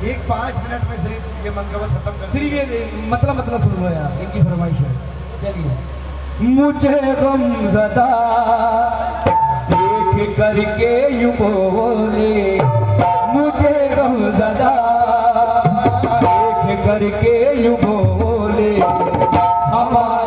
एक 5 मिनट में सिर्फ ये मनगवत खत्म कर सिर्फ ये मतलब सुन लो यार, इनकी फरमाइश है। चलिए। मुझे गमज़दा देख करके यूं बोले, मुझे गमज़दा देख करके यूं बोले, हमारा